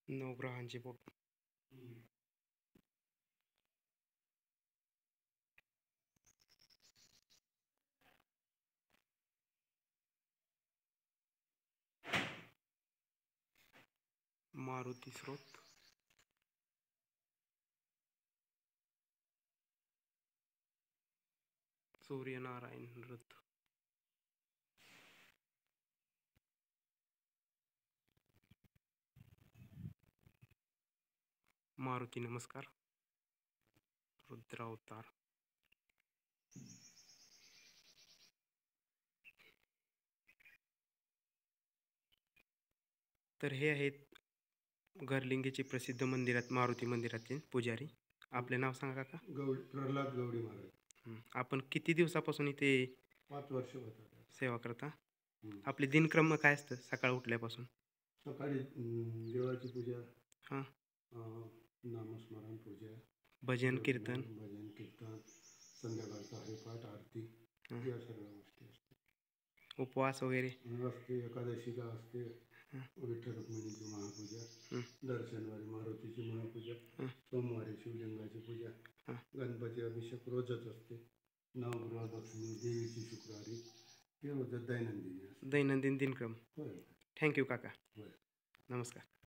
नवग्रहांची photo. Maruti स्रोत. सूर्यनारायण रथ. मारुती नमस्कार. रुद्रावतार. तर हे आहेत घरलिंगेचे प्रसिद्ध मंदिरात मारुती मंदिरातील पुजारी. आपले नाव सांगा का? प्रल्हाद गवडी महाराज. आपण किती दिवसापासून इथे 5 वर्ष होतात सेवा करता? आपले दिनक्रम काय असतं सकाळ उठल्यापासून? सकाळी देवाची पूजा, हां. नामस्मरण पूजा, भजन कीर्तन. भजन कीर्तन, संध्याकाळचा हरिपाठ, आरती, या सर्व गोष्टी असतात. उपवास वगैरे असते, एकादशीला असते, विठ्ठल रुक्मिणीची महापूजा, दर शनिवारी मारुतीची महापूजा, सोमवारी शिवलिंगाची पूजा, गणपती अभिषेक रोजच असते, नवग्रह दक्षिणी, देवीची शुक्रवारी, हे रोजच दैनंदिन दिनक्रम. होय. थँक्यू काका. होय. नमस्कार.